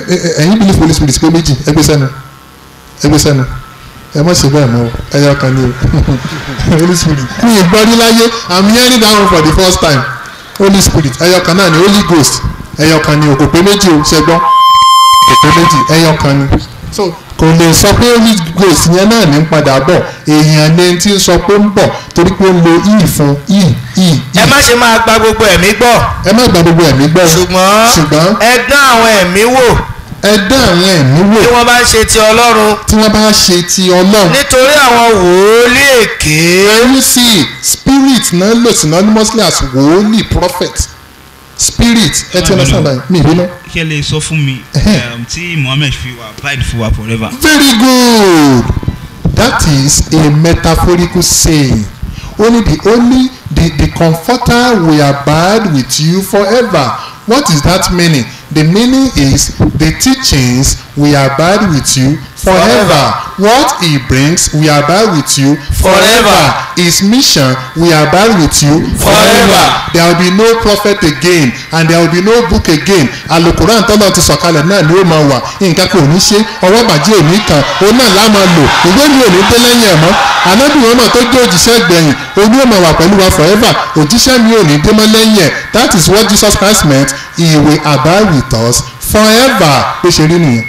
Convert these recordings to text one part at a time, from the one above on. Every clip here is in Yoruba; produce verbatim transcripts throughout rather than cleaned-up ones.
ẹ̀yin believe Holy Spirit pé méjì ẹgbẹ́ sẹ́nu ẹgbẹ́ sẹ́nu ẹ má ṣe bẹ́ẹ̀ mọ́ ẹyọ kan ní o Holy Spirit mi ì gbọ́ rí láyé I'm hearing that one for the first time Holy Spirit ẹyọ kan náà ni Holy Ghost ẹyọ kan ni o kò pé méjì o ṣe gbọ́ kò pé méjì ẹyọ kan ni so kò lè sọ pé Holy Ghost yẹn náà ní padà bọ̀ èèyàn ní ti sọ pé ń bọ̀ torí pé ó lo i fún i i. ẹ má ṣe máa gba gbogbo ẹ̀mí gbọ́. ẹ má gba gbogbo ẹ̀mí gbọ́. ṣùgbọ́n ṣùgbọ́n ẹ dán àwọn ẹ̀mí wò. ẹ dán àwọn ẹ̀mí wò. tí wọ́n bá ń ṣe ti Ọlọ́run. tí wọ́n bá ń ṣe ti Ọlọ́run. nítorí àwọn wòólì èké. you see spirit náà lò synonymously as wòólì prophet spirit ẹ ti understand that mi ìbínú. kí ẹ lè sọ fún mi tí Muhammad fi wà abide for wa forever. very good that is a metaphorical saying only the only the the comforter will abide with you forever. What is that meaning? The meaning is the teachings will abide with you forever. What he brings will abide with you forever. His mission will abide with you forever. There will be no prophet again and there will be no book again. Al-Qur'an tọ́lọ́ ti sọ̀kalẹ̀ náà ni ó máa wà. Nǹkan kò ní ṣe ọwọ́ bàjẹ́ òní kan òun náà lá máa lò. Ìwé mi ò ní dé lẹ́yìn ẹ̀ mọ́. Ànábì wọn náà tó jẹ́ òjíṣẹ́ gbẹ̀yìn òní ó máa wà pẹ̀lú wa forever. Òjíṣẹ́ mi ò ní dé mọ́ lẹ́yìn ẹ̀. That is what Jesus Christ meant. He will abide with us forever. Bó ṣe rí nìyẹn.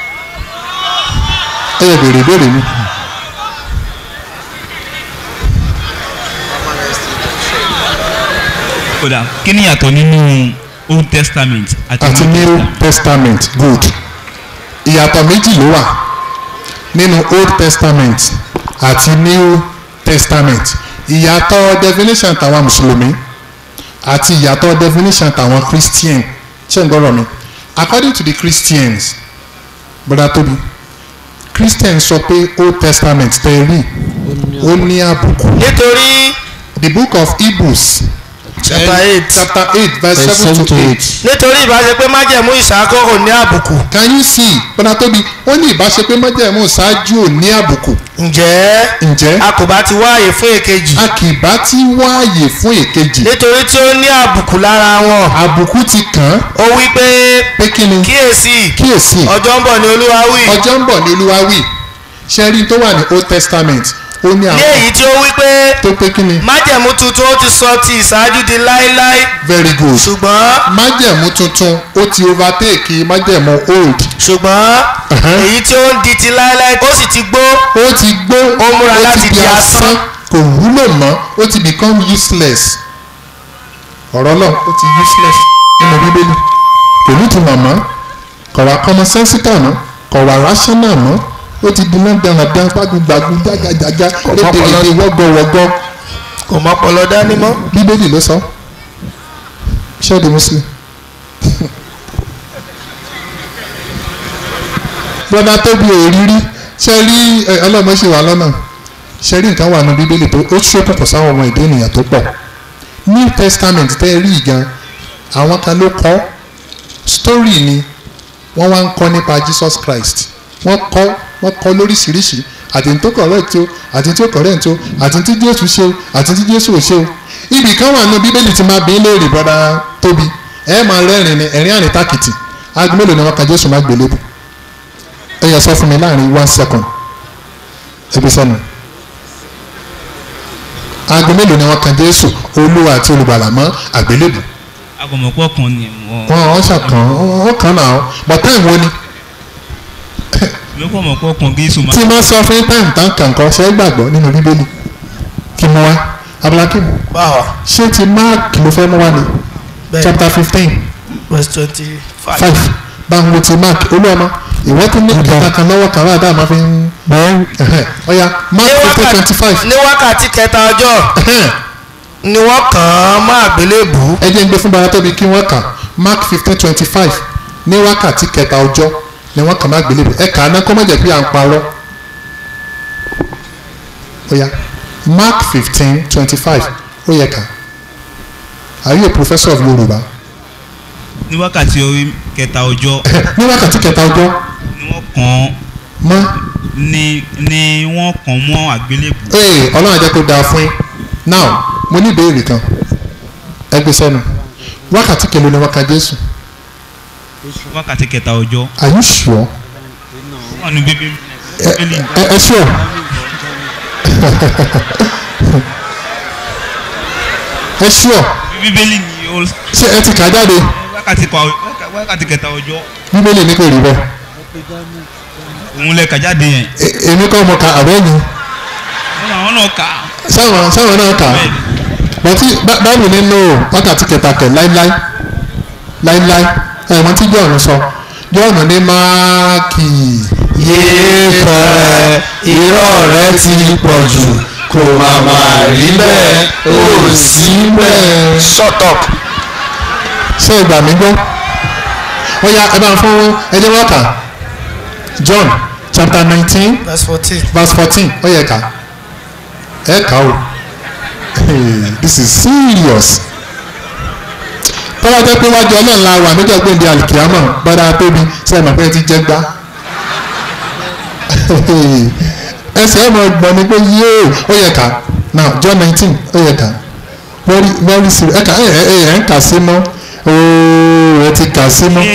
Ẹ yẹ bèrè bèrè mi. kódà kí ni yàtọ̀ nínú Old Testament àti New Testament? Good. Ìyàtọ̀ méjì ló wà nínú Old Testament àti New Testament. Ìyàtọ̀ definition tàwọn mùsùlùmí àti ìyàtọ̀ definition tàwọn Christian. Ṣé ń gbọ́rọ̀ mi? According to the Christians, brother Tobi, Christians sọ pé Old Testament tẹ̀ rí ó ní àbùkù. nítorí the book of Hebrews chapter eight chapter eight verse seven to eight. nítorí ìbáṣepé májẹ̀mú ìṣáájú ò ní àbùkù. Can you see brother Tobi ó ní ìbáṣepé májẹ̀mú ìṣáájú ò ní àbùkù. ǹjẹ́ ǹjẹ́ a kò bá ti wá àyè fún èkejì. a kì bá ti wá àyè fún èkejì. nítorí tí ó ní àbùkù lára wọn. àbùkù ti kàn án. ó wí pé pé kí ni. kíyèsí kíyèsí ọjọ́ ń bọ̀ ní Olúwa wí. ọjọ́ ń bọ̀ ní Olúwa wí. ṣe rí tó wà ní Old Testament ó ní àwọn. ní èyí tí ó wí pé tó pé kí ni. májẹ̀mú tuntun ó ti sọ ti ìṣáájú di láéláé. very good. ṣùgbọ́n májẹ̀mú tuntun ó ti overtake májẹ̀mú old. ṣùgbọ́n èyí tí ó ń di ti láéláé ó sì ti gbó. ó ti gbó ó múra láti di asán. kò wúlò mọ́ ó ti become useless. ọ̀rọ̀ náà ó ti useless nínú Bíbélì. kò ní ìtumọ̀ mọ́ kò wá common sensical mọ́ kò wá rational mọ́ ó ti di náà dáradára gbàgbàgbà jágajàga lédèrèdè wọ́gọ́wọ́gọ́. kò mọ ọpọlọ dání mọ́. Bíbélì ló sọ ṣé di Muslim. bọ́dá tó bí òrírí ṣe rí ọlọ́mọ ṣe wà lọ́nà ṣe rí nǹkan wà ní Bíbélì tó ó ṣókùnkùn sáwọn ọmọ ìdí ènìyàn tó pọ̀. New Testament tẹ́ rí gan àwọn kan ló kọ́ story ni wọ́n wá ń kọ́ nípa Jesus Christ wọ́n kọ́ wọ́n kọ́ lóríṣiríṣi àti tó correct o àti tó correct o àti tí Jésù ṣe o àti tí Jésù ò ṣe o. ibì kan wà ní Bíbélì tí máa bí léèrè bọ́dá Tóbi ẹ máa rẹ́rìn ní ẹ̀rín àrìn tákìtì aago mélòó ni wọ́n ka Jésù má gbélébù ẹ yẹ sọ fún mi láàrin one second ẹbí sọnù aago mélòó ni wọ́n ka Jésù Olúwa àti Olùgbàlà mọ́ àgbélébù. agọmọpọ kan ni wọn. wọn wọn ṣàkàn wọn kàn náà bàtà ìwọ ni. lọ́pọ̀ mọ̀pọ̀ kan Jésù máa. tí wọ́n sọ fún táìmù tán kàǹkan ṣe é gbàgbọ́ nínú Bíbélì kí mo wá abúlákì mu. báwa. ṣé ti Mark ló fẹ́ mú wá ni chapter fifteen verse twenty five. five báwo ti Mark olúwàmọ ìwọ tó ní ìkẹta kan lọ́wọ́ kan wáyà dáa máa fi ń bọ́ ọ̀ya Mark fifteen twenty five. ní wákàtí kẹta ọjọ́ ni wọ́n kàn án mọ́ àgbélébù. ẹ jẹ́ ń gbé fún bara tóbi kí wọ́n kà Mark fifteen twenty five ní wákàtí kẹta ọjọ́ ni wọ́n kàn má gbélébù ẹ kà á ná kó má jẹ́ pé à ń parọ́. ó yá Mark fifteen twenty five ó yẹ kà. Are you a professor of Yorùbá? ní wákàtí orí kẹta ọjọ́. ní wákàtí kẹta ọjọ́. ni wọ́n kàn mọ́. ni ni wọ́n kàn mọ́ àgbélébù. ee Ọlọ́run á jẹ́ kó dáa fún yín now mo ní ìbéèrè kan ẹ gbé sẹ́nu wákàtí kẹlò ni wọ́n ka Jésù. wákàtí kẹta ọjọ́. Are you sure? wọ́n ní bíbí. ẹ ẹ sure. ẹ sure. bíbélì ni ó. ṣé ẹ ti kà jáde. wákàtí kẹta ọjọ́. bíbélì ní kò rí bẹ́ẹ̀. òun lẹ kà jáde yẹn. èmi kọ́ mo ka àbẹ́yìn. àwọn náà kà. sáwọn sáwọn náà kà. bọ́tí báwo ni no wákàtí kẹta kẹ láíláí láíláí ẹ̀wọ̀n tí John sọ John ní máàkì yéé pẹ́ irọ́ rẹ ti pọ̀ jù kò má má rí bẹ́ẹ̀ ó sí bẹ́ẹ̀. Shut up. ṣé ìgbà mi gbọ́ ó yá ẹ bá ń fún ẹni wọ́n kà John chapter nineteen verse fourteen verse fourteen ó yẹ ká ẹ kà ó this is serious. tọ́lá jẹ́ pé wájú ọlọ́run la wà níjọ́ gbèǹde alikiyama bọ́dá tóbi sẹ́yìn pé ti jẹ́ gbá. ẹsẹ̀ ẹ̀ mọ̀ gbọ́n ni pé yéé ó yẹ ká now John nineteen ó yẹ ká very very serious ẹ̀ ká ẹ̀ ẹ̀ ẹ̀ ń kà sí mọ́ ooo ẹ̀ ti kà sí mọ́.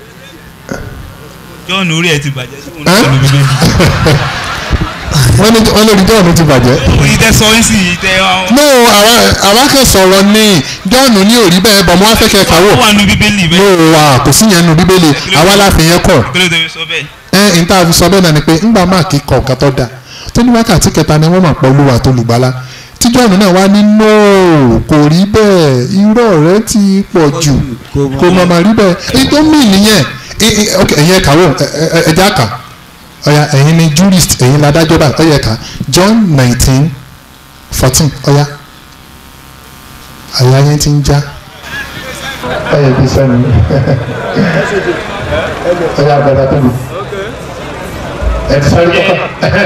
John orí ẹ̀ ti bàjẹ́ sí òun náà ló bíbélì. wọ́n ní wọ́n lórí John ti bàjẹ́. orí tẹ sọ ń sì tẹ ọ. no àwa àwa kẹ sọ̀rọ̀ ní John ní òrí bẹ́ẹ̀ bọ̀ mo wá fẹ́ kẹ́ kàwọ́. ó wà nù bíbélì bẹ́ẹ̀. no wa kò sí yẹn nù bíbélì àwa la fi yẹn kọ̀. kí ló dé sọ bẹ́ẹ̀. ẹ n ta fi sọ bẹ́ẹ̀ náà ni pé ńgbà máàkì kọ̀ ọ̀kan tó dáa tó ní wákàtí kẹta ni wọ́n máa pọ̀ olúwa tó lùgbàlà tí John náà wá ní no kò rí bẹ́ẹ̀ irọ́ rẹ ti pọ̀ jù kò má má rí bẹ́ẹ̀ èyí tó mì nìyẹn ẹ̀yin ẹ̀ka wò ẹ̀já kà ọ̀ya ẹ̀yin ni jurist ẹ̀yin ládájọ́ bá ọ̀ya ẹ̀ka John nineteen fourteen ọ̀ya àyà yẹn ti ń já ọ̀ya ibi sẹ́nu ọ̀ya àgbàdà tóbi ẹ̀ ti sáré kọ́kọ́.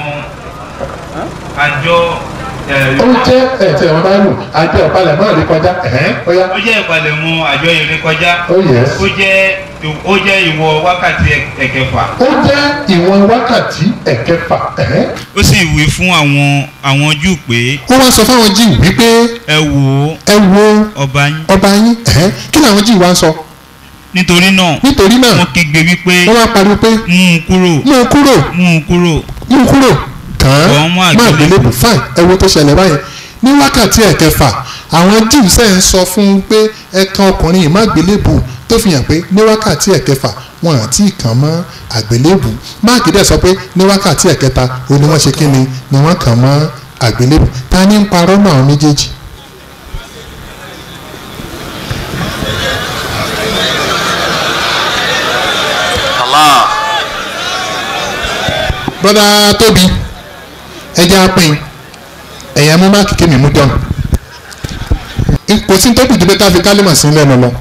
àjọ. ó jẹ́ ẹ̀tẹ̀ ọ̀nà ìlú àjọ ìpalẹ̀mọ́ ìrékọjá ọ̀ya. ó jẹ́ ìpalẹ̀mọ́ àjọ ìrékọjá. ó yẹ. ó jẹ́ ó jẹ́ ìwọ wákàtí ẹ̀kẹfà. ó jẹ́ ìwọ wákàtí ẹ̀kẹfà. ó sì wí fún àwọn àwọn Júù pé. ó wá sọ fáwọn Júù wípé. ẹ wò ó. ẹ wo ọba yín. ọba yín kí làwọn Júù wá ń sọ. nítorí náà. nítorí náà. wọ́n kígbe wípé. wọ́n wá pariwo pé. mú un kúrò. mú un kúrò. mú un kúrò. mú un kúrò. kàn án má gbélébù fine ẹ wo tó ṣẹlẹ̀ báyìí ní wákàtí ẹ̀kẹfà àwọn Júù sẹ́ ń sọ fún un pé ẹ̀kan ọkùnrin má gbélébù tó fi hàn pé ní wákàtí ẹ̀kẹfà wọn àti kàn mọ́ àgbélébù máàkì dẹ̀ sọ pé ní wákàtí ẹ̀kẹta ó ní wọ́n ṣe kí ni ni wọ́n kàn mọ́ àgbélébù ta ni ń parọ́ mọ́ àwọn méjèèjì. Allah. Brother Tóbi ẹjẹ apin ẹ̀yà mú máàkì kémi mú John kò sí tó kùtù pé ká fi kálímà sí lẹ́nu lọ.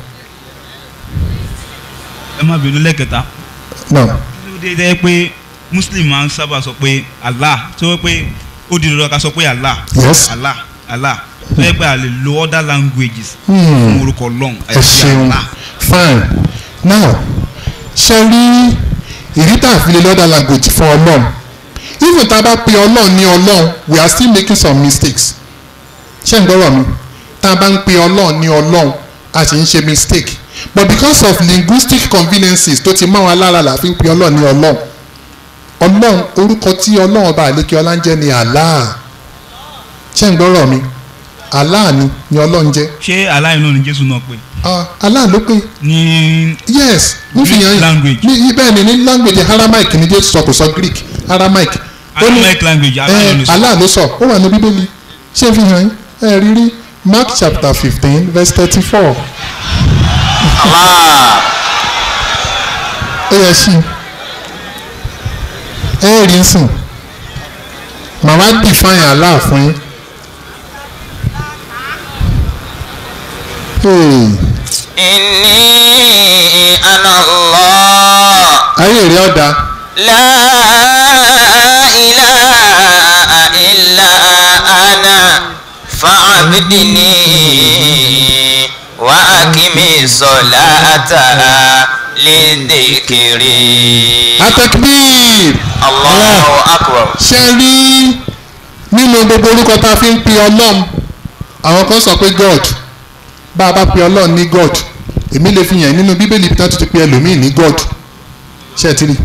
ẹ má bínú lẹ́kẹ̀ta. no. ló dé dẹ́ pé Muslim máa ń sábà sọ pé Allah tó yẹ pé ó di dandan ká sọ pé Allah. yes. Allah Allah tó yẹ pé a lè lo other languages. fún orúkọ Ọlọ́run. ẹ ṣeun fine now ṣe rí ìrítà àfilẹ̀ other language fún Ọlọ́run even tá a bá pe Ọlọ́run ní Ọlọ́run we are still making some mistakes ṣé ń gbọ́rọ̀ mi tá a bá ń pe Ọlọ́run ní Ọlọ́run a sì ń ṣe mistake but because of linguistic conveniences tó ti máa wà lára la fi ń pe Ọlọ́run ní Ọlọ́run Ọlọ́run orúkọ tí Ọlọ́run ọba àlékè ọlá ń jẹ́ ni Allah ṣé ń gbọ́rọ̀ mi Allah ni ni Ọlọ́run jẹ́. ṣé Allah inú ni Jésù náà pé. Allah ló pé. ní yes ní fi hàn language. ní bẹ́ẹ̀ ni ní language Aramaic ni Jésù sọ kò sọ Greek Aramaic. Aramaic language Allah ló sọ ó wà ní Bíbélì ṣé fi hàn ẹ rí rí Mark chapter fifteen verse thirty-four. Allah. ó yẹ sí ẹ rí sìn màmá define Allah fún yín. Inni ana Allah. ayé rí ọ̀dà. La ilaha illa ana fa'abidini wa akimi salata lidhikri. atakbir. Allahu akbar. ṣe rí nínú gbogbo orúkọ tá a fi ń pe Ọlọ́run àwọn kan sọ pé God bá a bá pe Ọlọ́run ní God èmi lè fi yàn nínú bíbélì bí táwọn ti pe ẹlòmíì ní God ṣé ẹ ti rí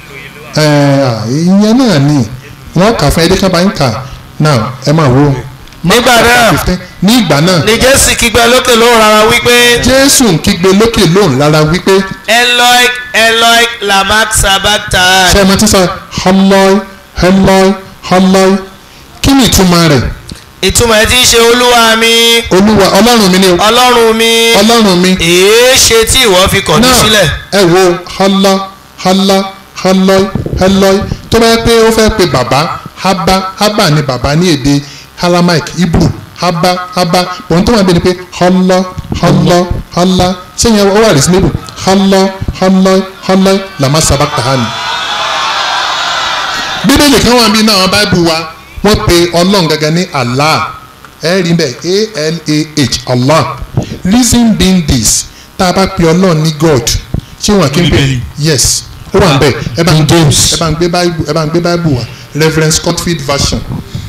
ìyẹn náà ni wọ́n kà fún ẹdẹ́ká bá ń kà now ẹ máa wo. nígbà náà ní ìgbà náà ni Jésù kígbe lókè lóhùn rárá wípé. Jésù ń kígbe lókè lóhùn rárá wípé. Eloi Eloi lama sabachthani. ṣé ẹ máa ti sọ Eloi Eloi Eloi kí ni ìtumọ̀ rẹ̀. ìtumọ̀ ẹ̀ tí ń ṣe olúwa mi. olúwa ọlọ́run mi ni o. ọlọ́run mi. ọlọ́run mi. èé ṣe tí ìwọ fi kọ̀ mí sílẹ̀. ẹ wo halla halla Eloi Eloi tó bá yẹ pé ó fẹ́ pe bàbá haba haba ni bàbá ní èdè Aramaic Hebrew haba haba bọ̀n tó wà bẹ́ẹ̀ ni pé halla halla halla ṣé yẹn ó wà reasonable halla halla halla lama sabachthani. bíbélì kan wà bí náà àwọn báìbù wa wọ́n pe ọlọ́run gẹ́gẹ́ ní Allah ẹ rí bẹ́ẹ̀ A L A H Allah reason being this tá a bá pe ọlọ́run ní God ṣé wọn kí n pè yes ó wà bẹ́ẹ̀ ẹ bá ń gbé ẹ bá ń gbé báìbù ẹ bá ń gbé báìbù wa Reverend Scottfield version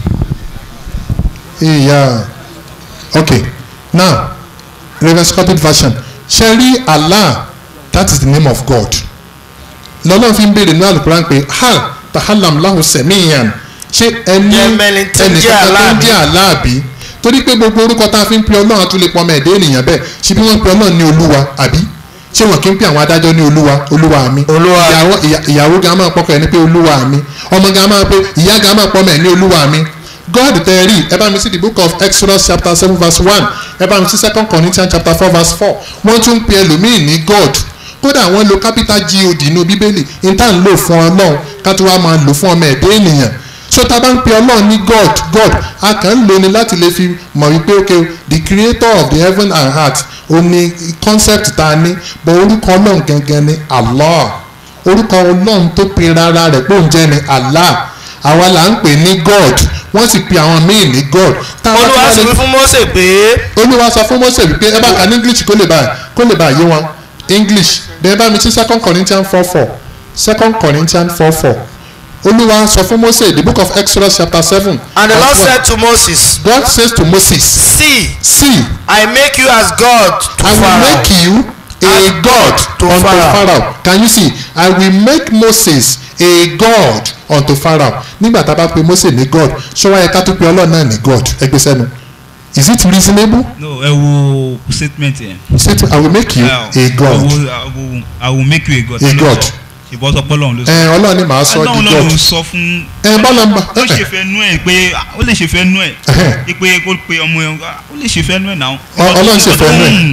yeah okay now Reverend Scottfield version ṣe rí Allah that is the name of God lọ́lọ́run fi ń béèrè ní Al-Qur'an pé hal tahalam lahu samiyan ṣé ẹni ẹnìkan tó ń jẹ́ aláàbí torí pé gbogbo orúkọ tá a fi ń pe ọlọ́run àtúlẹ̀ pọ́nmọ́ ẹ̀dẹ́ ènìyàn bẹ́ẹ̀ ṣe bí wọ́n pe ọlọ́run ní olúwa àbí ṣé wọn kì í pe àwọn adájọ́ ní olúwa olúwa mi ìyàwó gan máa pọ́kọ ẹ̀ ní pé olúwa mi ọmọ gan máa pe ìyá gan máa pọ́nmọ́ ẹ̀ ní olúwa mi God tẹ́ rí ẹ bá mi sí the book of Exodus chapter seven verse one ẹ bá mi sí second Corinthians chapter four verse four wọ́n tún pe ẹlòmíì ní God kódà wọ́n lo capital God nínú bíbélì níta ń lò fún ọlọ́run ká tó wá máa lò fún ọmọ ẹ̀dẹ́ ènìyàn so tá a bá ń pe ọlọ́run ní God God a kàn ń lò ní láti lè fi mọ̀ wípé okay the creator of the heaven and earth ó ní concept tá a ní but orúkọ ọlọ́run gangan ni Allah orúkọ ọlọ́run tó pe rárá rẹ̀ pé òun jẹ́ ni Allah àwa là ń pè ní God wọ́n sì pe àwọn míì ní God. olúwa sì wí fún Mósè pé. olúwa sọ fún Mósè wípé ẹ bá kà ní English kó lè bá kó lè bá yé wọn English bẹ́ẹ̀ bá mi sí second Corinthians four four second Corinthians four four olúwa sọ fún Mósè the book of Exodus chapter seven. And the Lord said to Moses. God says to Moses. See. See. I make you as God to I Pharaoh. will make you a God to unto Pharaoh. Pharaoh. Can you see? I will make Moses a God unto Pharaoh. Nígbà tá a bá pe Mósè ní God ṣé wáyé ká tó pe Ọlọ́run náà ní God ẹgbẹ́ sẹ́nu. Is it reasonable? No, ẹ wo statement yẹn. Statement I will make you Uh, a God. I will, I will, I will make you a God. A God. Ìbọn sọ pé Ọlọ́run ló sọ. Ẹ Ọlọ́run ni màá sọ di Ọlọ́run God. ló sọ fún. Ẹ bọ́lá ń bá. ó lè ṣe fẹ́ nú ẹ̀ pé ó lè ṣe fẹ́ nú ẹ̀ pé kó pe ọmọ ẹ̀ ó lè ṣe fẹ́ nú ẹ̀ náà. Ọlọ́run ṣe fẹ́ nú ẹ̀.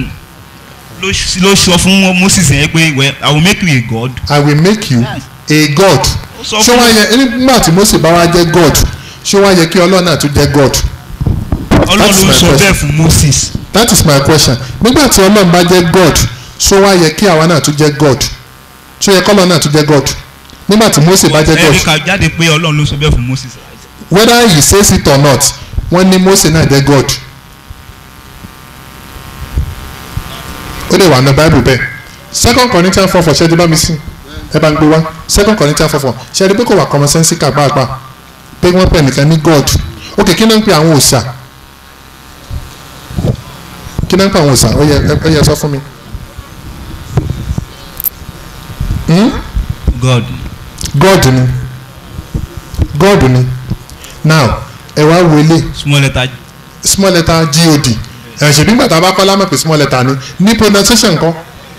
ló sọ fún Moses yẹn pé well I will make you a God. I will make you a God. ṣé wọ́n yẹ nígbà tí Mósè bá wá jẹ́ God ṣé wọ́n yẹ kí Ọlọ́run náà tún jẹ́ God. Ọlọ́run ló sọ bẹ́ẹ̀ fún Moses. That is my question. nígbà tí Ọlọ́run bá jẹ́ God ṣé wọ́n yẹ kí àwa náà tún jẹ́ God ṣé yẹ kí Ọlọ́run náà tún jẹ́ God nígbà tí Mósè bá jẹ́ God. ẹ̀ríkà jáde pé Ọlọ́run ló sọ bẹ́ẹ̀ fún Moses. Whether he says it or not wọ́n ní Mósè náà jẹ́ God. ó lè wà ní Bible bẹ́ẹ̀ second Corinthians four four ṣe é dé bá mi sí ẹ bá ń gbé wá second Corinthians four four ṣe é dé pé kò wà commonsensical pàápàá pé wọ́n pè nìkan ní God. ok kí náà ń pè àwọn òòṣà kí náà ń pè àwọn òòṣà ó yẹ ó yẹ sọ fún mi. Hmm? God. God ni God ni now ẹ wá wọlé small letter. small letter God ẹ ṣe bí gbàtà bá kọ́ lámọ̀ pé small letter ni ní pronunciation nǹkan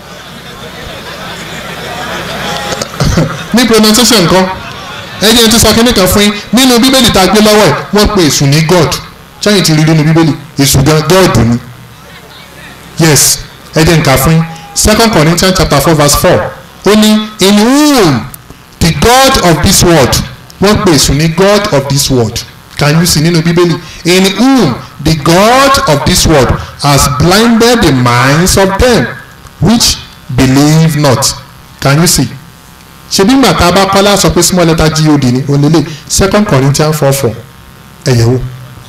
ní pronunciation nǹkan ẹni tí sọ kínní kan fún yín nínú bíbélì tá a gbé lọ́wọ́ ẹ̀ wọ́n pe èṣù ní God ṣẹ́yìn ti rí nínú bíbélì èṣù gan God ni yes ẹ jẹ́ nǹkan fún yín second Corinthians chapter four verse four ó ní in whom the God of this world wọ́n pe èṣù ní God of this world can you see nínú bíbélì in whom the God of this world has blinded the minds of them which believe not can you see ṣebí ìgbà tá a bá kọ́lá sọ pé small letter God ni onílé second Corinthians four four ẹ̀yẹ̀wò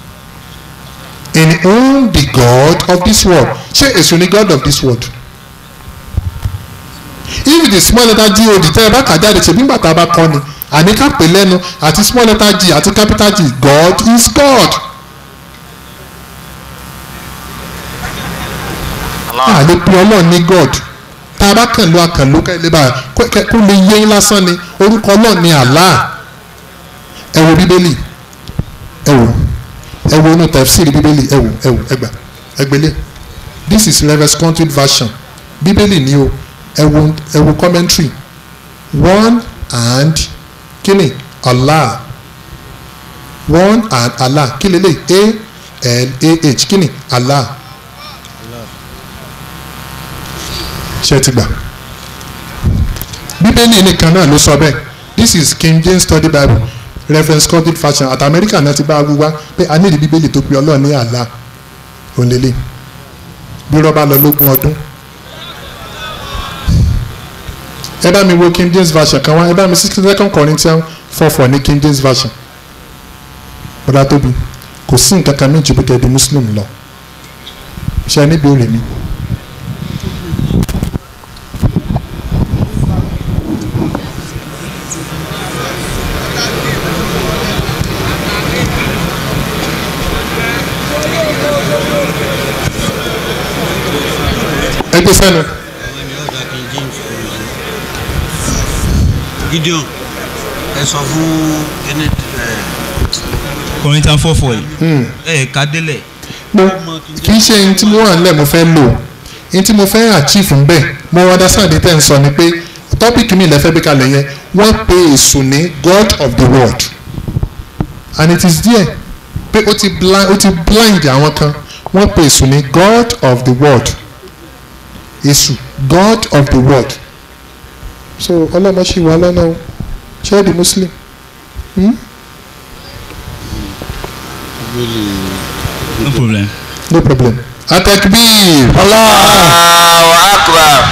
in whom the God of this world ṣé èṣù ni God of this world if the small letter God tẹ́ ẹ bá kà jáde ṣebí ìgbà tá a bá kọ́ ni àní ká pè lẹ́nu àti small letter G àti capital G God is God a lè pe ọlọ́run ní God tá a bá kàn ló akàn ló ká ilé bá kó lè yé yín lásán ni orúkọ ọlọ́run ní Allah. ẹ wo bíbélì ẹ wo ẹ wo inú tafsiri bíbélì ẹ wo ẹ wo ẹ gbà ẹ gbélé this is Reverse Content version bíbélì ni o ẹ wo ẹ wo commentary one and kíni Allah one and Allah kí lélẹ̀ a l a h kíni Allah ṣe ti gbà bíbélì nìkan náà ló sọ bẹ́ẹ̀ this is King James Study Bible Reference Content version àti Amẹ́ríkà náà ti bá a wíwá pé a nílì bíbélì tó pe ọlọ́run ní Allah òǹlẹ́lẹ̀ bí rọ́bà lọ lógún ọdún ẹ bá mi wo King James version kan wá ẹ bá mi sixty second Corinthians four four ní King James version bọ́dá tóbi kò sí nǹkan kan méjì bí kẹ́ẹ̀dì Muslim lọ ṣe níbi òrè mi. ẹgbẹ́ sẹ́nu. Gideon ẹ sọ fún kenneth. Corinthians four four yìí ẹ ká délẹ̀. kì í ṣe ohun tí mo wà nílẹ̀ mo fẹ́ lò ohun tí mo fẹ́ achieve ń bẹ̀ mo wá dásáàdì tẹ́ ń sọ ni pé tọ́pìkì mi lẹ́fẹ́ bí kalẹ̀ yẹn wọ́n pe èṣù ní God of the world and it is there pé ó ti blind ó ti blind àwọn kan wọ́n pe èṣù ní God of the world èṣù God of the world so ọlọ́mọ ṣì wà lọ́nà o ṣé di Muslim. Hmm? No problem. No problem. Atakbir. Allahu Akbar.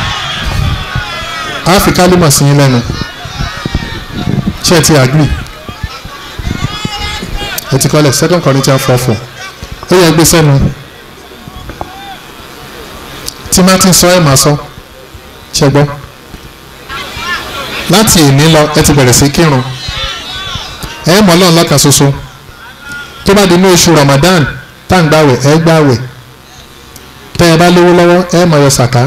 A fi kálímà sí yín lẹ́nu. Ṣé ẹ ti agree? Ẹ ti kọ́lẹ̀ second Corinthians four four. Ó yẹ gbé sẹ́nu. Tí Martin sọ ẹ̀ máa sọ. Ṣé gbọ́? Láti èní lọ ẹ ti bẹ̀rẹ̀ sí kírun. Ẹ mọ̀ Ọlọ́run lọ́kan ṣoṣo. Tó bá di ní oṣù Ramadan tá à ń gbàwẹ̀ ẹ gbàwẹ̀ tẹ́ ẹ bá lówó lọ́wọ́ ẹ máa yọ sàká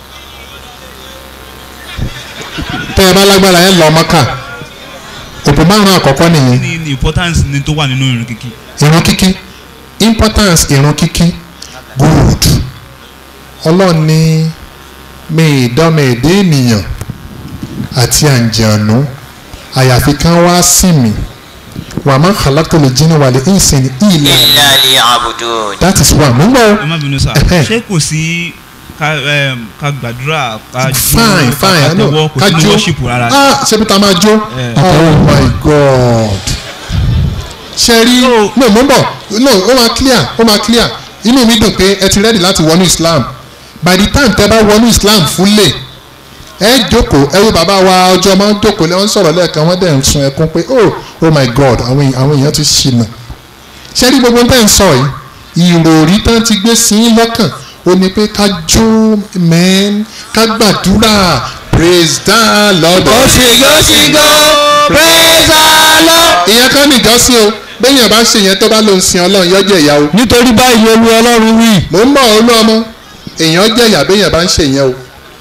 tẹ́ ẹ bá lágbára ẹ lọ Mákà òpó márùn-ún àkọ́kọ́ nìyẹn. ní ní importance ní tó wà nínú ìrun kíkí. ìrun kíkí importance ìrun kíkí good Ọlọ́run ní mi ìdánmọ̀ èdè ènìyàn àti àǹjànú àyàfi kan wá sí mi. Wa ma khalaqtul jinna wal insa illa liya'budun. that is why mo ń bọ̀. ẹ má bínú sá ṣé kò sí ká ká gbàdúrà ká jó fine fine ká tẹ̀wọ́ kò sí ní worship rárá. ah ṣé bí ta máa jó oh my god ṣe rí no mo ń bọ̀ no ó máa clear ó máa clear inú mi dùn pé ẹ ti ready láti wọnú Islam by the time tẹ bá wọnú Islam fúnlẹ̀ ẹ jókòó ẹ wo bàbá wa ọjọ́ máa ń jókòó lẹ́wọ̀n sọ̀rọ̀ lẹ́ẹ̀kan wọ́n dẹ̀ ń sun ẹkún pé oh oh my god àwọn àwọn èèyàn ti ṣìnà ṣé rí gbogbo tẹ́ ń sọ yìí ìròrí tán ti gbé sí i lọ́kàn ó ní pé ká jó mẹ́n ká gbàdúrà praise the lord. òṣìgòṣìgò praise the lord. ìyẹn kan ní ìjọsìn o bẹ́yìn ọba ṣe yẹn tó bá ló ń sin ọlọ́run yọjọ́ ìyá o. nítorí báyìí olú ọlọ́run wí. mò ń bọ̀ olú ọmọ èèyàn jẹ́ ìyá bẹ́yìn ọba ń ṣe yẹn o.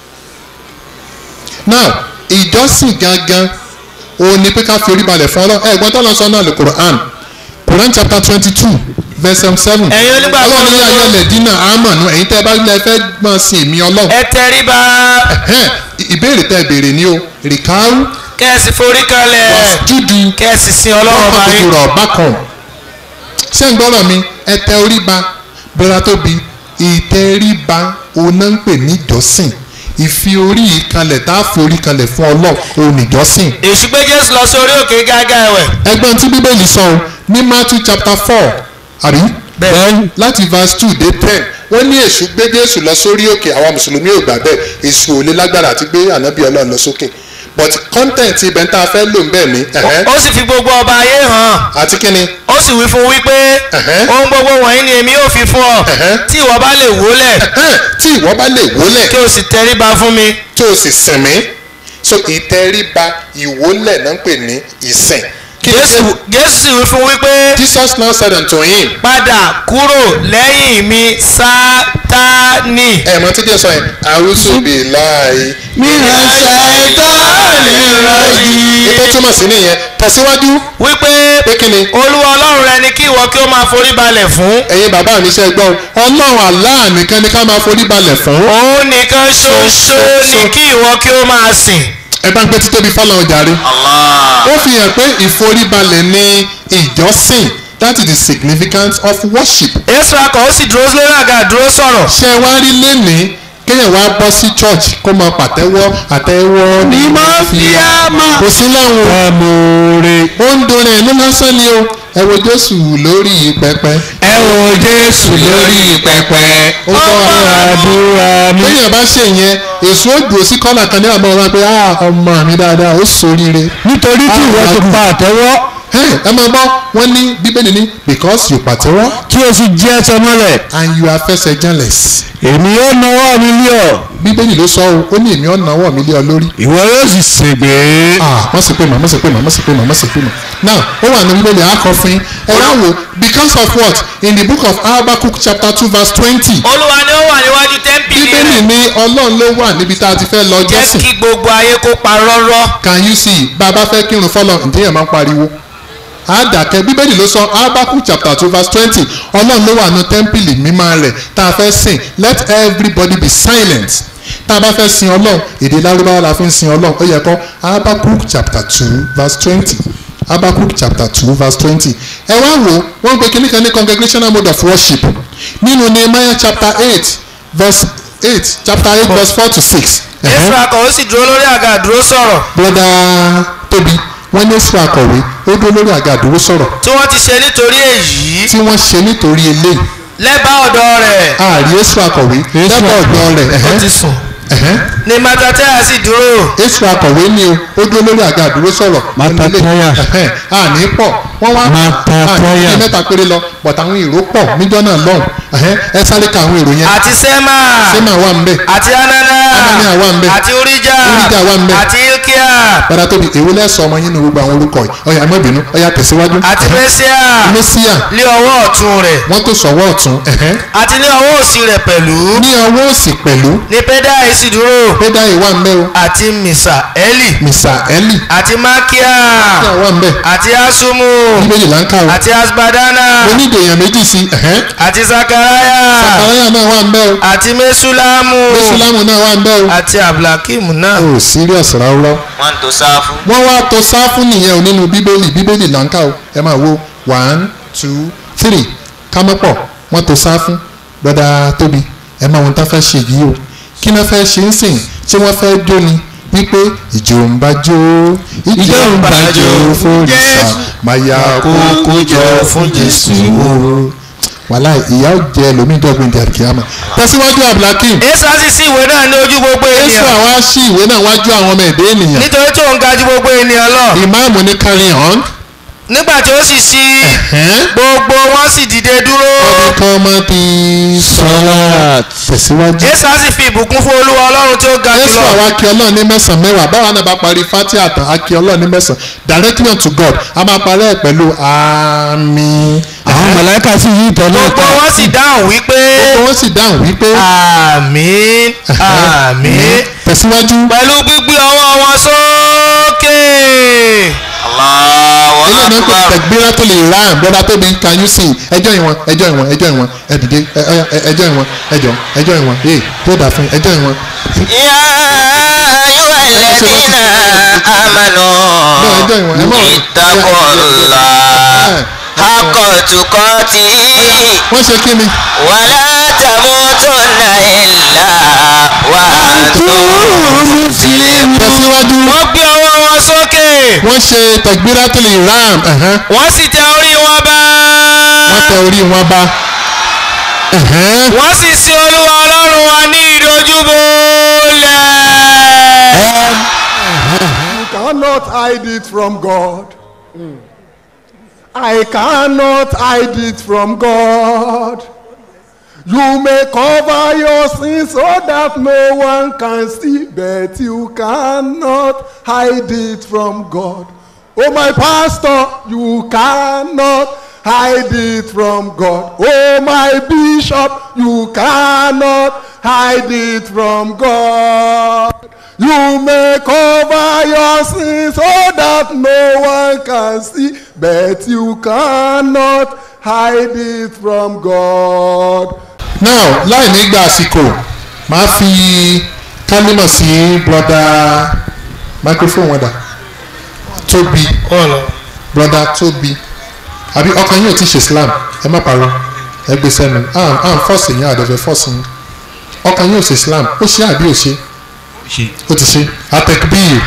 now ìjọsìn gangan òun ni pé ká fi orí balẹ̀ fún ọlọ́run ẹ̀ gbọ́n tó lọ sọ náà lè Qur'an Qur'an chapter twenty two verse seven. ẹ̀yin onígbàgbọ́ ọlọ́run ní ayọ̀ lẹ́dínà àmọ̀nù ẹ̀yin tẹ́ ẹ bá lẹ fẹ́ gbọ́n sí èmi ọlọ́run. ẹ tẹríba. ìbéèrè tẹ́ ẹ béèrè ni o rìkáwù. kẹ́sì forí kalẹ̀. wàsíjúdù. kẹ́sì sin ọlọ́run bá yín. ọ̀pọ̀ bákan. ṣé ń gbọ́dọ̀ mi ẹ tẹ orí ba bẹ́rẹ̀ tóbi ìtẹríba òun náà ń pè ní ìjọsìn ìfi orí kalẹ̀ tá a fi orí kalẹ̀ fún ọlọ́run òun ìjọsìn. èṣù gbé Jésù lọ sórí òkè gágá ẹ̀wẹ̀. ẹgbọ́n tí bíbélì sọ ní Matthew chapter four àbí bẹ́ẹ̀ láti verse two dé ten wọ́n ní èṣù gbé Jésù lọ sórí òkè àwọn mùsùlùmí ò gbà bẹ́ẹ̀ èṣù ò lè lágbára àti gbé ànábì ọlọ́run lọ sókè but content ibẹ̀ tá a fẹ́ lò ń bẹ̀ ní. ó sì fi gbogbo ọba ayé hàn. àti kíni. ó sì wí fún wípé ohun gbogbo wọ̀nyí ni èmi yóò fi fún ọ tí ìwọ bá lè wólẹ̀. tí ìwọ bá lè wólẹ̀. kí o sì tẹríba fún mi. kí o sì sìn mí so ìtẹríba ìwólẹ̀ náà ń pè ní ìsìn. Jésù Jésù wí fún wípé. Jesus now said unto him. padà kúrò lẹ́yìn mi Sátánì. ní. ẹ̀ mọ́ títí sọ yẹn àwùsùbí láàyè. mina ṣàìtánì rajim. ètò túmọ̀ sí nìyẹn tẹ̀síwájú. wípé pé kí ni. olúwa ọlọ́run rẹ ni kí ìwọ kí ó máa forí balẹ̀ fún. ẹ̀yin bàbá mi ṣe gbọ́ ọlọ́run Allah nìkan ni ká máa forí balẹ̀ fún. òun nìkan ṣoṣo ni kí ìwọ kí ó máa sìn. ẹ bá ń gbé títóbi fọlọ́run jàre. ó fi hàn pé ìforíbalẹ̀ ni ìjọsìn. That is the significance of worship. Ezra kan ó sì dúró lórí àga dúró sọ̀rọ̀. ṣé ẹ wá rí lénìí kéèyàn wá bọ́ sí church kó máa pàtẹ́wọ́ àtẹ́wọ́ ní máa fi á máa. kò sí láwọn àmọ̀ọ́rẹ́ ó ń dorin ẹ̀nu lásán ni o ẹ wo Jésù lórí pẹpẹ. ẹ wo Jésù lórí pẹpẹ. ó kọ́ àdúrà mi. kéèyàn bá ṣe yẹn èso ó dùn sí kọ́nà kan ní àmọ́ wọn pé ọmọ mi dáadáa ó ṣoríire. nítorí tí ìwọ ti pa àtẹ́wọ́. ẹ máa gbọ́ wọ́n ní bíbélì ní because you pàtẹ́wọ́. tí o sì jẹ́ ẹsẹ̀ mọ́lẹ̀. and you are fẹsẹ̀ janless. èmi yóò nawọ́ mi lé ọ. bíbélì ló sọ o ó ní èmi ò nawọ́ mi lé ọ lórí. ìwọ yóò sì ṣègbè. ah wọ́n sì pé mà wọ́n sì pé mà wọ́n sì pé mà wọ́n sì pé mà. now ó wà ní bíbélì akọfin ẹ wá wò because of what in the book of Habakkuk chapter two verse twenty. olúwa ni ó wà níwájú tẹ́ḿpìlì rẹ̀. bíbélì ní ọlọ́run ló wà níbi tá a ti fẹ́ lọ jọ́sìn. jẹ́ kí gbogbo ayé kó pa rọ́rọ́. can you see bá a bá fẹ́ kírun fọlọ́ ǹjẹ́ yẹn máa ń pariwo. àdàkẹ́ bíbélì ló sọ Habakkuk chapter two verse twenty ọlọ́run ló wà ní tẹ́ḿpìlì mímọ́ rẹ̀ tá a fẹ́ sìn let everybody be silent tá a bá fẹ́ sin ọlọ́run èdè lárúbáwá la fi ń sin ọlọ́run ó yẹ kọ́ Habakkuk chapter two verse twenty Habakkuk chapter two verse twenty ẹ wá wò wọ́n pe kíní kan ní congregational mode of worship nínú Nehemiah chapter eight verse eight chapter eight verse four to six. Ezra kan ó sì dúró lórí àga dúró sọ̀rọ̀. brother Tóbi wọ́n ní Ezra akọ̀wé ó dúró lórí àga àdúró sọ̀rọ̀. tí wọ́n ti ṣe nítorí èyí. tí wọ́n ṣe nítorí eléyìí. lẹ́bàá ọ̀dọ̀ rẹ̀. ààrí Ezra akọ̀wé lẹ́bàá ọ̀dọ̀ rẹ̀. ó ti sùn. ni Matataya sì dúró. Ezra akọ̀wé ni o ó dúró lórí àga àdúró sọ̀rọ̀. Matataya. àní pọ̀ wọ́n wá Matataya. àní mẹ́ta péré lọ but àwọn èrò pọ̀ níjọ́ náà lọ́hùn ẹ sáré ka àwọn èrò yẹn. àti Sẹ́mà. Sẹ́mà wà ń bẹ̀. àti Anana. Anania wà ń bẹ̀. àti Urijah. Urijah wà ń bẹ̀. àti Ilkia. padà Tóbi èwo lẹ́sọ̀ ọmọ yín ní gbogbo àwọn orúkọ yìí ọ̀yà ẹ̀mọ́ ìbínú ọ̀yà tẹ̀síwájú. àti Mẹ́síà. Mẹ́síà. lé ọwọ́ ọ̀tún rẹ̀. wọ́n tó sọ̀wọ́ ọ̀tún. àti ní ọwọ́ òsì rẹ̀ pẹ̀lú. ní ọwọ́ òsì pẹ̀lú. ní Pẹ́dáì sì dúró. Pẹ́dáì wà ń bẹ̀ o. àti Mísàẹ́lì. Mísàẹ́lì. àti Mákíà. Mákíà wà ń bẹ̀. àti Asumu. bíbélì là ń kà o. àti Asbadana. onídèèyàn méjì sí. àti Sakaraya. Sakaraya náà wà ń bẹ̀ o. àti Mesulamu. Mesulamu náà wà ń bẹ̀ o. àti Abdulhakeem náà. o serious ráúrá. wọ́n tó sáfù. wọ́n wá tó sáfù nìyẹn o nínú bíbélì bíbélì là ń kà o ẹ máa wo one two three kámọ́pọ̀ wọ́n tó sáfù gbọ́dá Tóbi ẹ máa wọn tá fẹ́ ṣe yìí o kí náà fẹ́ ṣe ń sìn tí wọ́n fẹ́ jó ni wípé ìjò ń bá jó ìjò ń bá jó fún ìsà máa ya kókó jọ fún Jésù o wàhálà ìyá jẹ lómìdọ́gbìn dàkíyàmà tẹ̀síwájú Abdulhakeem. Ezra sì sí ìwé náà ní ojú gbogbo ènìyàn. Ezra wá sí ìwé náà wájú àwọn ọmọ ẹ̀dẹ́ ènìyàn. nítorí tó ń ga ju gbogbo ènìyàn lọ. ìmáàmù ní carry on. nígbà tí ó sì sí gbogbo wọn sì dìde dúró. ọdún kan máa ti sọ́ra tẹ̀síwájú. Ezra sì fi ìbùkún fún Olúwa Ọlọ́run tí ó ga jùlọ. Ezra wa kí Ọlọ́run ní mẹ́sàn-án mẹ́wàá báwa náà bá parí Fátíhà tán a kí Ọlọ́run ní mẹ́sàn-án directly unto God a máa parí ẹ̀ pẹ̀lú àmín. àwọn màláíkà sì yí ìtọ́ náà gbogbo wọn sì dáhùn wípé. gbogbo wọn sì dáhùn wípé. àmín àmín. tẹ̀síwájú. pẹ̀lú gbígbé ọwọ́ wọn sókè. Allahu ilé náà kò Akbar. tẹ̀gbéra tó lè ra ẹ̀ brother Tóbi can you see ẹjọ́ ìwọ̀n ẹjọ́ ìwọ̀n ẹjọ́ ìwọ̀n ẹ dìde ẹjọ́ ìwọ̀n ẹjọ́ ẹjọ́ ìwọ̀n ee tó dà fún ẹjọ́ ìwọ̀n. Ya ayyuhal ladhina amanu ittaqullaha haqqa tuqatihi wọ́n ṣe kí ni. wala tamutunna illa wa antum muslimun. tẹ̀síwájú. wọ́n gbé ọwọ́ wọn sókè. wọ́n ṣe takbiratul ihram. wọ́n sì tẹ orí wọn bá. wọ́n tẹ orí wọn bá. wọ́n sì sin Olúwa Ọlọ́run wa ní ìdojúbolẹ̀. You cannot hide it from God. I cannot hide it from God. You may cover your sins so that no one can see, but you cannot hide it from God. Oh, my pastor, you cannot hide it from God. Oh, my bishop, you cannot hide it from God. You may cover your sins so that no one can see, but you cannot hide it from God. Now, láì ní gba àsìkò máa fi kálímọ̀ sí broda microphone wọn dà Tóbi broda Tóbi àbí ọkàn yín ò ti ṣe Islam ẹ má parọ́ ẹ gbé sẹ́nu à ń fọ́ọ̀sì yín àdẹ̀fẹ̀ fọ́ọ̀sì yín ọkàn yín ò ṣe Islam ó ṣe àbí ò ṣe ó ti ṣe àtẹ̀kbíyì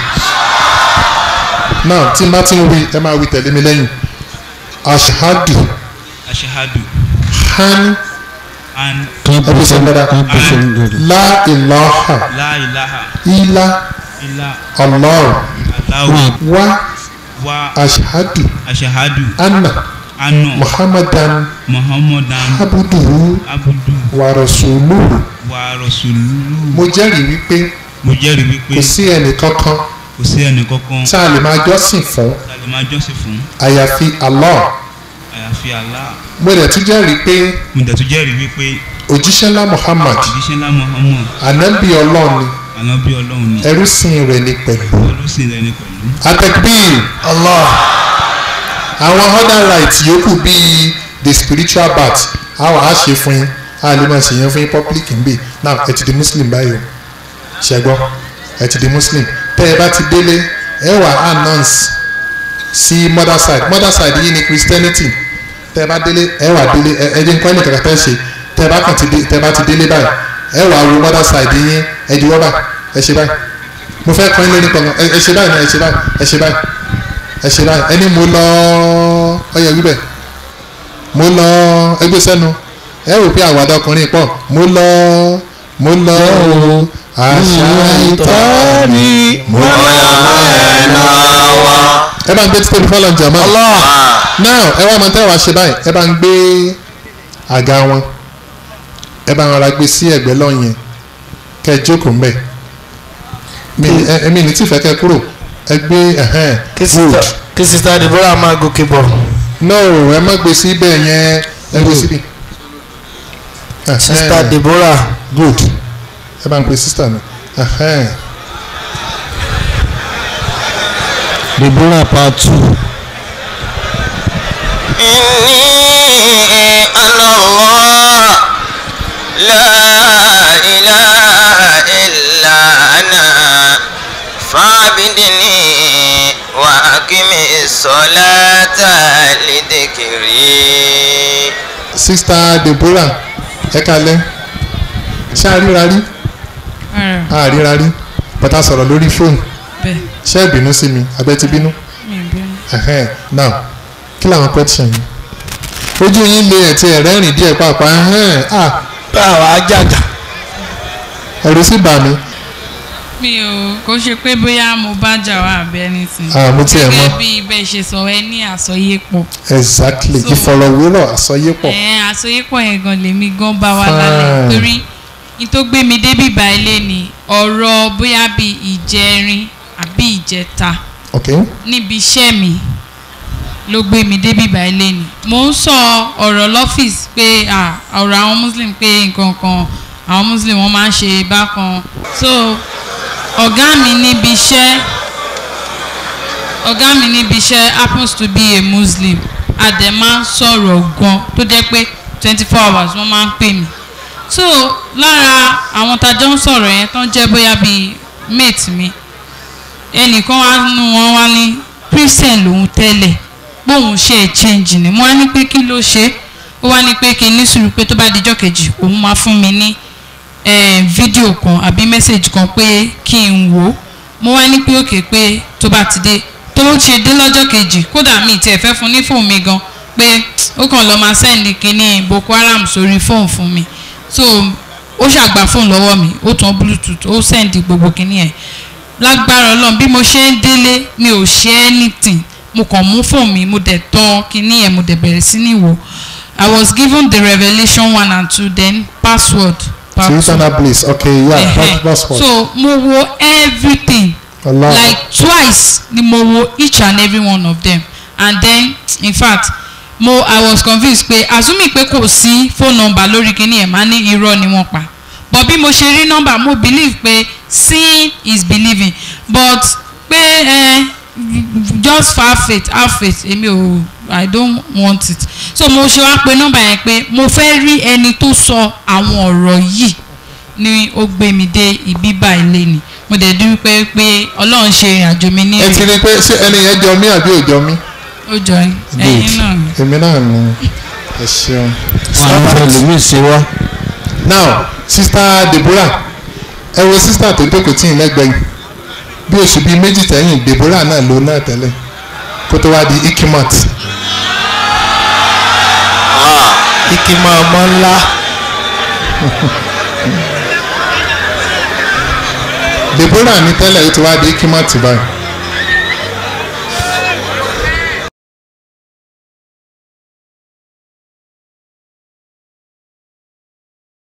náà tí má ti ń wí ẹ máa wí tẹ̀lé mi lẹ́yìn ashahadu ashahadu han and ẹbí sọ gbọdọ la ilaha la ilaha illa illa Allah Allah wa wa ashahadu ashahadu anna anna muhammadan muhammadan abuduhu abudu wa rasuluhu. wa rasuluhu. mo jẹ́rìí wípé mo jẹ́rìí wípé kò sí ẹnì kankan kò sí ẹnì kankan tá a lè máa jọ́sìn fún tá a lè máa jọ́sìn fún àyàfi Allah. àyàfi Allah. mo dẹ̀ tún jẹ́rìí pé mo dẹ̀ tún jẹ́rìí wípé òjíṣẹ́ ńlá Muhammad òjíṣẹ́ ńlá Muhammad ànábì Ọlọ́run ni ànábì Ọlọ́run ni ẹrúsìn rẹ̀ ni pẹ̀lú. ẹrúsìn rẹ̀ ni pẹ̀lú. atakbir Allah. àwọn other rights yòókù bíi the spiritual bath àwọn á ṣe fún yín á lè máa ṣe yẹn fún yín public ń bè now ẹ ti di Muslim báyìí o ṣẹgbọ́n ẹ ti di Muslim tẹ́ ẹ bá ti délé ẹ wà announce sí mother side mother side yìí ni Christianity tẹ́ ẹ bá délé ẹ wà délé ẹ jẹ́ nǹkan ẹnìkan tẹ́ ẹ ṣe tẹ́ ẹ bá kàn ti dé tẹ́ ẹ bá ti délé báyìí ẹ wà wo mother side yín ẹ di wọ́bà ẹ ṣe báyìí mo fẹ́ kọ́ ilé nípa ẹ ṣe báyìí ẹ ṣe báyìí ẹ ṣe báyìí ẹ ṣe báyìí ẹni mo lọ ọyẹ wíbẹ̀ mo lọ ẹgbẹ́ sẹ́nu ẹ rò pé àwàdà ọkùnrin pọ̀ mo lọ mo lọ o àṣà ìtọ́ ni mo lọ ẹ̀ náà wá. ẹ bá ń gbé títí fọlọ́ ń jàmọ́. now ẹ wá máa tẹ́ wàá ṣe báyìí ẹ bá ń gbé àga wọn ẹ bá ń rọra gbé sí ẹ̀gbẹ́ lọ́yìn kẹ́ ẹ jókòó ń bẹ̀ mi ní tí fẹ́ kẹ́ kúrò ẹ gbé wood. kí sista Deborah máa gòkè bọ̀. no ẹ má gbé síbẹ̀ yẹn ẹ gbé síbi. sista Deborah. good ẹ bá ń pe sista mi. Deborah part two. inni Allah la ilaha illa ana fa'bidni wa aqimi ssolata lidhikri. sista Deborah ẹ kalẹ̀ ṣé a ríra rí a ríra rí bàtà sọ̀rọ̀ lórí fóònù ṣé ẹ bínú sí mi abẹ́ ti bínú now kí làwọn question yìí ojú yín lé ẹ̀tí ẹ̀rẹ́ rìn díẹ̀ pàápàá báwa ajága. ẹ̀rù sì bà mí. mi ò kò ṣe pé bóyá mo bá jà wá àbí anything. ah mo tiẹ̀ mọ̀ gẹ́gẹ́ bí bẹ́ẹ̀ ṣe sọ ẹ ní àsọyépọ̀. exactly ìfọ̀rọ̀wérọ̀ àsọyépọ̀. ẹ àsọyépọ̀ yẹn gan lèmi gan bá wa lálẹ́ torí ní tó gbé mi débí báyìí ni ọ̀rọ̀ bóyá bí ìjẹrin àbí ìjẹta níbi iṣẹ́ mi ló gbé mi débí báyìí ni mo ń sọ ọ̀rọ̀ lọ́fíìsì pé ọ̀rọ̀ àwọn muslim pé nǹkan kan àwọn muslim wọ́n máa ń ṣe bákan so ọ̀gá mi níbi iṣẹ́ ọ̀gá mi níbi iṣẹ́ happens to be a muslim adẹ̀ máa ń sọ̀rọ̀ gan tó jẹ́ pé twenty four hours wọ́n máa ń pè mí so lára àwọn tajọ́ ń sọ̀rọ̀ yẹn tán jẹ́ bóyá bíi mate mi ẹnìkan wá nù wọ́n wá ní christian lòun tẹ́lẹ̀ bóun ṣe é change ni mo wá ní pé kí ló ṣe ó wá ní pé kí n ní sùúrù pé tó bá dijọ́ kejì òun máa fún mi ní fídíò kan àbí mẹ́sẹ̀gì kan pé kí n wò ó mo wá ní pé òkè pé tó bá ti dé tó ṣe dé lọ́jọ́ kejì kódà mi tiẹ̀ fẹ́ fún ní fóònù mi gan pé ó kàn lọ́ọ́ máa sẹ́ndì kínní Boko Haram sórí fóònù fún mi so ó ṣàgbà fóònù lọ́wọ́ mi ó tàn bluetooth ó sẹ́ndì gbogbo kínní ẹ̀ lágbára Ọlọ́run bí mo ṣe ń délé mi ò ṣe anything mo kàn mú fóònù mi mo dẹ̀ tán kínní ẹ̀ mo dẹ̀ bẹ̀rẹ̀ sí ní wò I was given the revelation one and two then password part two. So you that place okay yeah uh-huh. password. So mo wo everything Allah. Like twice ni mo wo each and every one of them and then in fact mo I was convinced pé assuming pé kò sí phone number lórí kínní ẹ̀ máa ní irọ́ ni wọ́n pa but bí mo ṣe rí nọ́mbà mo believe pé seeing is believing but pé ẹ just have faith have faith èmi ò I don't want it so mo ṣe wá pé nọ́mbà yẹn pé mo fẹ́ rí ẹni tó sọ àwọn ọ̀rọ̀ yìí ni ó gbé mi dé ibi báyìí lẹ́ni mo dẹ̀ dúró pé pé ọlọ́run ṣe ìrìn àjò mi ní. ẹ ti rí pé ṣé ẹni yẹn jọ mí àbí ò jọ mí. ó jọ ẹyin náà. èmi náà ni ẹ ṣeun. àwọn ẹlòmíì ṣe wá. now sista Deborah ẹ wo sista tó jókòó tí ì lẹ́gbẹ̀ẹ́ yìí bí oṣù bíi méjì tẹ̀yìn Deborah náà ló náà tẹ́lẹ̀ kó tó wá di ikimat. ikima ọmọ ńlá. Deborah ní tẹ́lẹ̀ ó ti wá di ikimat báyìí